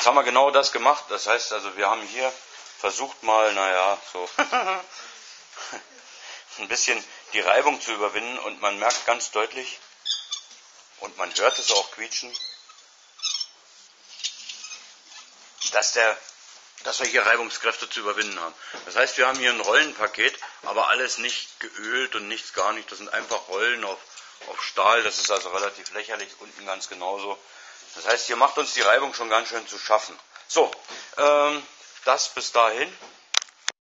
Jetzt haben wir genau das gemacht. Das heißt also, wir haben hier versucht mal, naja, so ein bisschen die Reibung zu überwinden und man merkt ganz deutlich und man hört es auch quietschen, dass wir hier Reibungskräfte zu überwinden haben. Das heißt, wir haben hier ein Rollenpaket, aber alles nicht geölt und nichts gar nicht. Das sind einfach Rollen auf Stahl. Das ist also relativ lächerlich, unten ganz genauso. Das heißt, hier macht uns die Reibung schon ganz schön zu schaffen. So, das bis dahin.